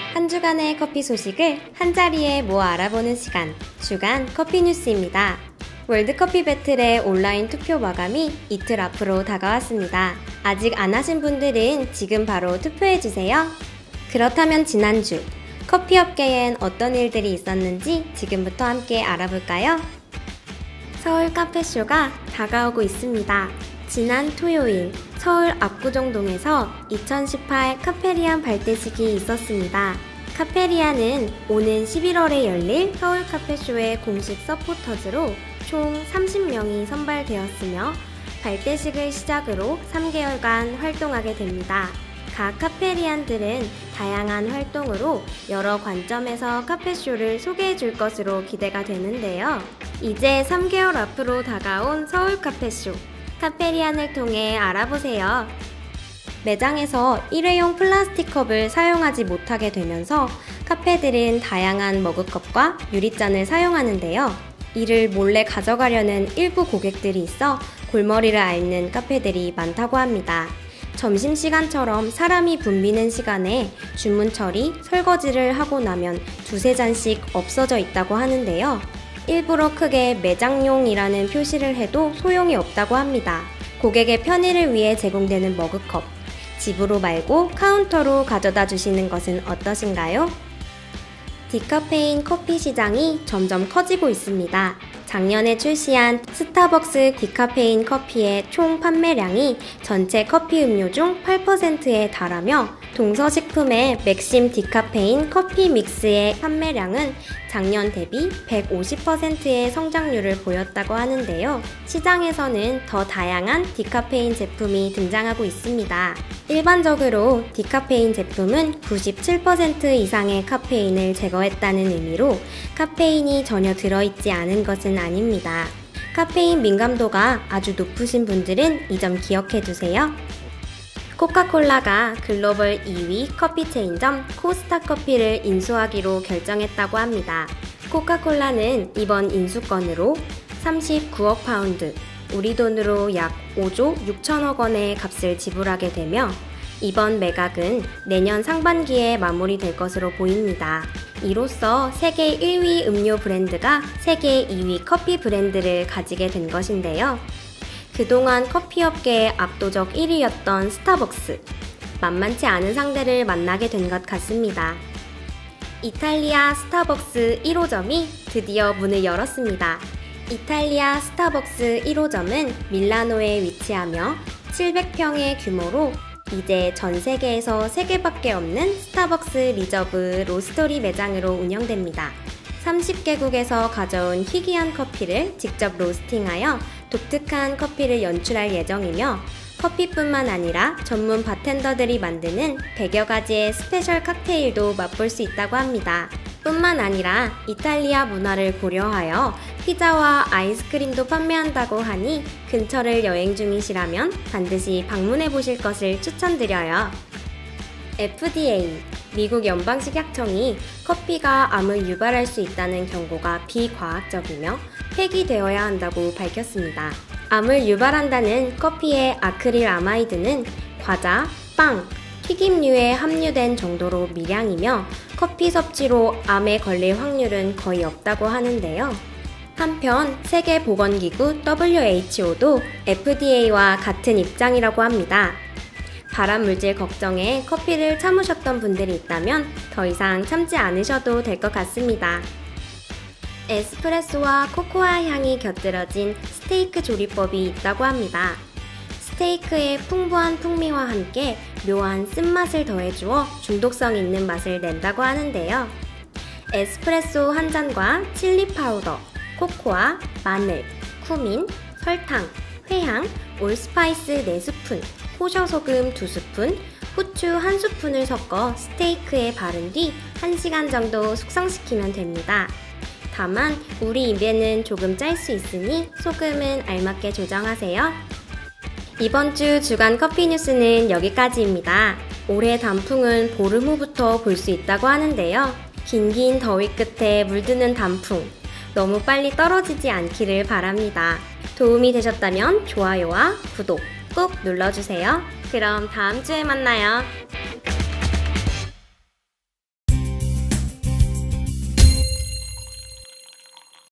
한 주간의 커피 소식을 한자리에 모아 알아보는 시간, 주간 커피 뉴스입니다. 월드커피 배틀의 온라인 투표 마감이 이틀 앞으로 다가왔습니다. 아직 안 하신 분들은 지금 바로 투표해주세요. 그렇다면 지난주 커피업계엔 어떤 일들이 있었는지 지금부터 함께 알아볼까요? 서울 카페쇼가 다가오고 있습니다. 지난 토요일 서울 압구정동에서 2018 카페리안 발대식이 있었습니다. 카페리안은 오는 11월에 열릴 서울 카페쇼의 공식 서포터즈로 총 30명이 선발되었으며 발대식을 시작으로 3개월간 활동하게 됩니다. 각 카페리안들은 다양한 활동으로 여러 관점에서 카페쇼를 소개해 줄 것으로 기대가 되는데요. 이제 3개월 앞으로 다가온 서울 카페쇼, 카페리안을 통해 알아보세요. 매장에서 일회용 플라스틱 컵을 사용하지 못하게 되면서 카페들은 다양한 머그컵과 유리잔을 사용하는데요. 이를 몰래 가져가려는 일부 고객들이 있어 골머리를 앓는 카페들이 많다고 합니다. 점심시간처럼 사람이 붐비는 시간에 주문 처리, 설거지를 하고 나면 두세 잔씩 없어져 있다고 하는데요. 일부러 크게 매장용이라는 표시를 해도 소용이 없다고 합니다. 고객의 편의를 위해 제공되는 머그컵, 집으로 말고 카운터로 가져다 주시는 것은 어떠신가요? 디카페인 커피 시장이 점점 커지고 있습니다. 작년에 출시한 스타벅스 디카페인 커피의 총 판매량이 전체 커피 음료 중 8%에 달하며 동서식품의 맥심 디카페인 커피 믹스의 판매량은 작년 대비 150%의 성장률을 보였다고 하는데요. 시장에서는 더 다양한 디카페인 제품이 등장하고 있습니다. 일반적으로 디카페인 제품은 97% 이상의 카페인을 제거했다는 의미로 카페인이 전혀 들어있지 않은 것은 아닙니다. 카페인 민감도가 아주 높으신 분들은 이 점 기억해두세요. 코카콜라가 글로벌 2위 커피 체인점 코스타커피를 인수하기로 결정했다고 합니다. 코카콜라는 이번 인수건으로 39억 파운드, 우리 돈으로 약 5조 6천억 원의 값을 지불하게 되며 이번 매각은 내년 상반기에 마무리될 것으로 보입니다. 이로써 세계 1위 음료 브랜드가 세계 2위 커피 브랜드를 가지게 된 것인데요. 그동안 커피업계의 압도적 1위였던 스타벅스, 만만치 않은 상대를 만나게 된 것 같습니다. 이탈리아 스타벅스 1호점이 드디어 문을 열었습니다. 이탈리아 스타벅스 1호점은 밀라노에 위치하며 700평의 규모로 이제 전 세계에서 3개밖에 없는 스타벅스 리저브 로스터리 매장으로 운영됩니다. 30개국에서 가져온 희귀한 커피를 직접 로스팅하여 독특한 커피를 연출할 예정이며 커피뿐만 아니라 전문 바텐더들이 만드는 100여 가지의 스페셜 칵테일도 맛볼 수 있다고 합니다. 뿐만 아니라 이탈리아 문화를 고려하여 피자와 아이스크림도 판매한다고 하니 근처를 여행 중이시라면 반드시 방문해 보실 것을 추천드려요. FDA, 미국 연방식약청이 커피가 암을 유발할 수 있다는 경고가 비과학적이며 폐기되어야 한다고 밝혔습니다. 암을 유발한다는 커피의 아크릴아마이드는 과자, 빵, 튀김류에 함유된 정도로 미량이며 커피 섭취로 암에 걸릴 확률은 거의 없다고 하는데요. 한편 세계보건기구 WHO도 FDA와 같은 입장이라고 합니다. 발암물질 걱정에 커피를 참으셨던 분들이 있다면 더 이상 참지 않으셔도 될 것 같습니다. 에스프레소와 코코아 향이 곁들여진 스테이크 조리법이 있다고 합니다. 스테이크의 풍부한 풍미와 함께 묘한 쓴맛을 더해주어 중독성 있는 맛을 낸다고 하는데요. 에스프레소 한 잔과 칠리 파우더, 코코아, 마늘, 쿠민, 설탕, 회향, 올스파이스 4스푼, 호셔소금 2스푼, 후추 1스푼을 섞어 스테이크에 바른 뒤 1시간 정도 숙성시키면 됩니다. 다만 우리 입에는 조금 짤 수 있으니 소금은 알맞게 조정하세요. 이번 주 주간 커피 뉴스는 여기까지입니다. 올해 단풍은 보름 후부터 볼 수 있다고 하는데요. 긴긴 더위 끝에 물드는 단풍, 너무 빨리 떨어지지 않기를 바랍니다. 도움이 되셨다면 좋아요와 구독 꼭 눌러주세요. 그럼 다음 주에 만나요.